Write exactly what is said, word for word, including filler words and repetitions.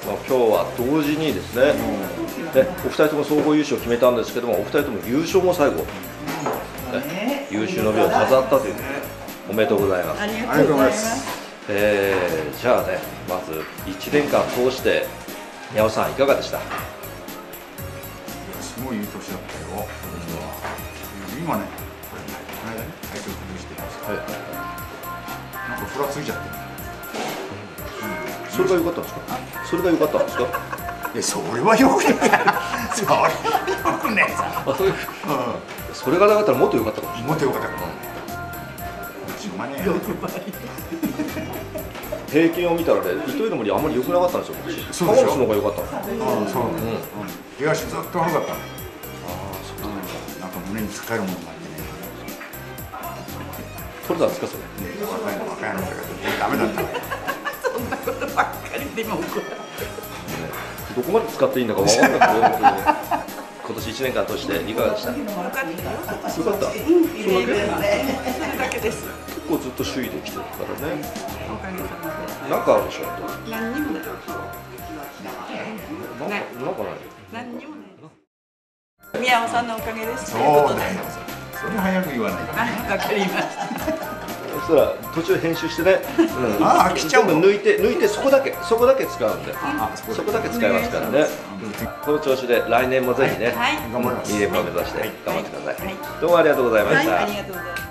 まあ、今日は同時にですね、ね、お二人とも総合優勝を決めたんですけども、お二人とも優勝も最後、ね、優秀の美を飾ったということで、おめでとうございます。 ありがとうございます。 えー、じゃあね、まずいちねんかん通して宮尾さんいかがでした？ すごいいい年だったよ。うん、今ね、これね、この間ね、体調崩してます。はい。なんかふらついちゃってる。 うん、それが良かったんですか？それが良かったんですか？ いや、それはよくねえ。それはよくねえさ。 あ、そういう、うん、それがなかったらもっと良かったかもしれない。 もっと良かったかも。しょうがねえ。 平均を見たらね、糸井の森あんまり良くなかったんですよ。 そうでしょ。 浜松の方が良かった。 ああ、そう。うん。東ずっと悪かった。ああ、 そう。 なんか胸に使えるものがあってね。 取れたんですかそれ？ 若いの若いのだけどダメだったね。 そんなことばっかりでも怒られる。 どこまで使っていいんだか分からなくて、今年いちねんかん通していかがでした？よかった。よかった。 うん、綺麗ですね。それだけです。 結構ずっと首位で来てるからね。 おかげさまで。 なんかあるでしょ。 何にもない。 なんかなんかない。 何にもない。宮尾さんのおかげです。 そうだよ。それ早く言わない。 あ、わかりました。 そしたら途中編集してね、うん、 ああ来ちゃうの。 抜いて抜いてそこだけそこだけ使うんで、そこだけ使いますからね。この調子で来年もぜひね、に連覇を目指して頑張ってください。どうもありがとうございました。 ありがとうございます。